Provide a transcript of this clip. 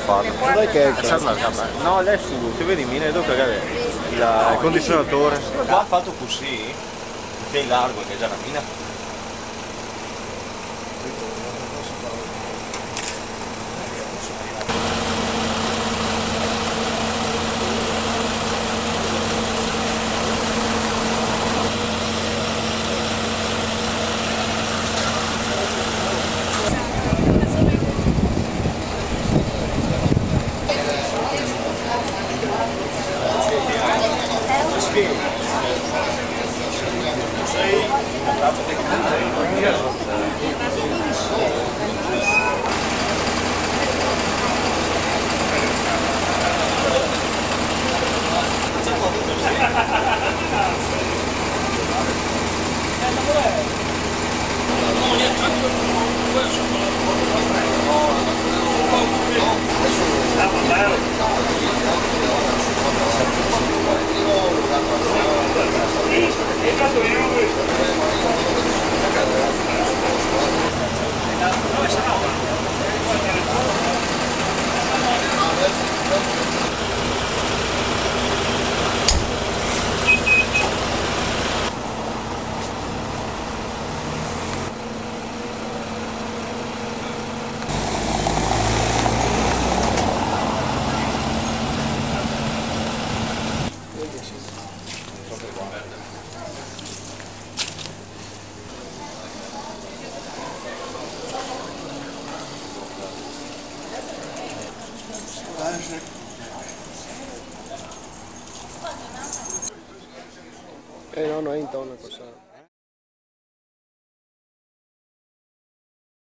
fatto. Dai che è No, lei su, ti vedi, mi vedo cagare il condizionatore. Qua ha fatto così, che è largo, che è già la mina. No, no è in tono cosa.